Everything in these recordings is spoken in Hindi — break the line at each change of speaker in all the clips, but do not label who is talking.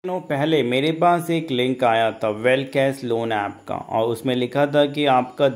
पहले मेरे पास एक लिंक आया था वेल कैश लोन ऐप का और उसमें लिखा था कि आपका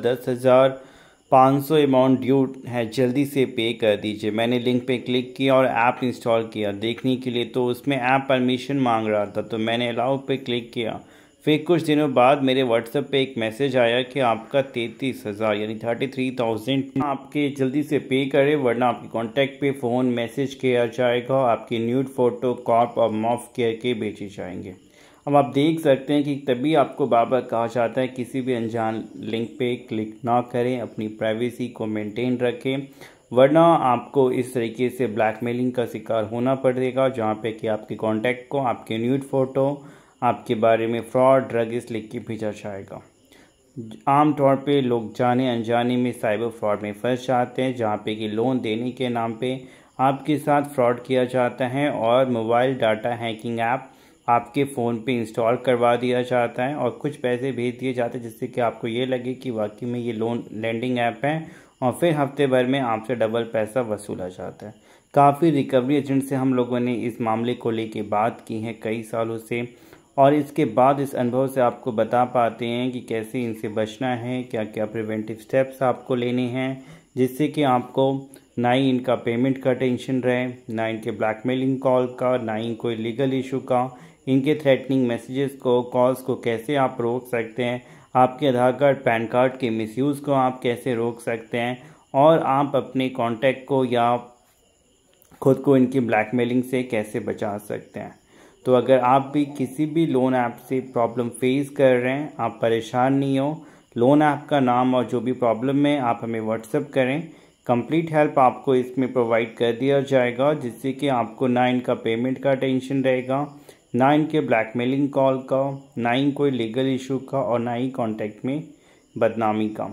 10,500 अमाउंट ड्यू है, जल्दी से पे कर दीजिए। मैंने लिंक पे क्लिक किया और ऐप इंस्टॉल किया देखने के लिए, तो उसमें ऐप परमिशन मांग रहा था, तो मैंने अलाउ पे क्लिक किया। फिर कुछ दिनों बाद मेरे व्हाट्सएप पे एक मैसेज आया कि आपका 33,000 यानी 33,000 आपके जल्दी से पे करें वरना आपके कॉन्टैक्ट पे फ़ोन मैसेज किया जाएगा, आपकी न्यूड फ़ोटो कॉप और मॉफ करके बेचे जाएंगे। अब आप देख सकते हैं कि तभी आपको बार बार कहा जाता है किसी भी अनजान लिंक पे क्लिक ना करें, अपनी प्राइवेसी को मेंटेन रखें, वरना आपको इस तरीके से ब्लैकमेलिंग का शिकार होना पड़ेगा, जहाँ पे कि आपके कॉन्टैक्ट को आपके न्यूड फ़ोटो आपके बारे में फ्रॉड ड्रग्स लिख के भेजा जाएगा। आमतौर पे लोग जाने अनजाने में साइबर फ्रॉड में फंस जाते हैं, जहाँ पे कि लोन देने के नाम पे आपके साथ फ्रॉड किया जाता है और मोबाइल डाटा हैकिंग ऐप आपके फ़ोन पे इंस्टॉल करवा दिया जाता है और कुछ पैसे भेज दिए जाते हैं जिससे कि आपको ये लगे कि वाकई में ये लोन लेंडिंग ऐप है और फिर हफ्ते भर में आपसे डबल पैसा वसूला जाता है। काफ़ी रिकवरी एजेंट से हम लोगों ने इस मामले को लेके बात की है कई सालों से और इसके बाद इस अनुभव से आपको बता पाते हैं कि कैसे इनसे बचना है, क्या क्या प्रिवेंटिव स्टेप्स आपको लेने हैं, जिससे कि आपको ना ही इनका पेमेंट का टेंशन रहे, ना इनके ब्लैकमेलिंग कॉल का, ना ही कोई लीगल इशू का। इनके थ्रेटनिंग मैसेजेस को, कॉल्स को कैसे आप रोक सकते हैं, आपके आधार कार्ड पैन कार्ड के मिसयूज़ को आप कैसे रोक सकते हैं और आप अपने कॉन्टैक्ट को या खुद को इनकी ब्लैकमेलिंग से कैसे बचा सकते हैं। तो अगर आप भी किसी भी लोन ऐप से प्रॉब्लम फेस कर रहे हैं, आप परेशान नहीं हो, लोन ऐप का नाम और जो भी प्रॉब्लम है आप हमें व्हाट्सएप करें, कंप्लीट हेल्प आपको इसमें प्रोवाइड कर दिया जाएगा, जिससे कि आपको ना इनका पेमेंट का टेंशन रहेगा, ना इनके ब्लैकमेलिंग कॉल का, ना ही कोई लीगल इशू का और ना ही कॉन्टैक्ट में बदनामी का।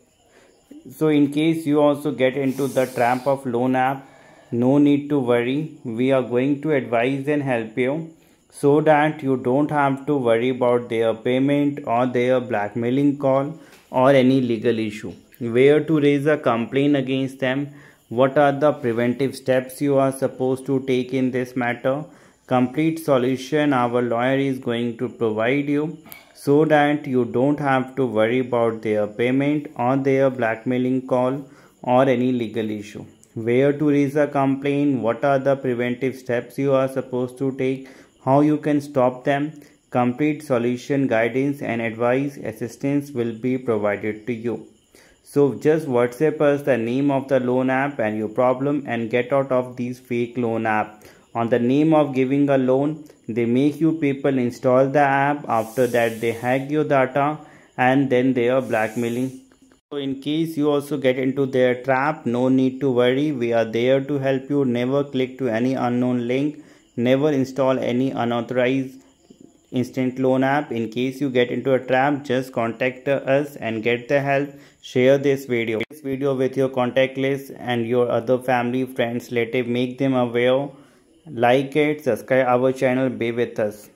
So in case you also get into the trap of loan app, no need to worry. We are going to advise and help you so that you don't have to worry about their payment or their blackmailing call or any legal issue. Where to raise a complaint against them? What are the preventive steps you are supposed to take in this matter? Complete solution our lawyer is going to provide you so that you don't have to worry about their payment or their blackmailing call or any legal issue. Where to raise a complaint, what are the preventive steps you are supposed to take, how you can stop them, complete solution guidance and advice assistance will be provided to you. So just WhatsApp us the name of the loan app and your problem and get out of these fake loan app. On the name of giving a loan, they make you people install the app, after that they hack your data and then they are blackmailing. So in case you also get into their trap, no need to worry, we are there to help you. Never click to any unknown link, never install any unauthorized instant loan app. In case you get into a trap, just contact us and get the help. Share this video with your contact list and your other family, friends, relative, make them aware. Like it, subscribe our channel, be with us.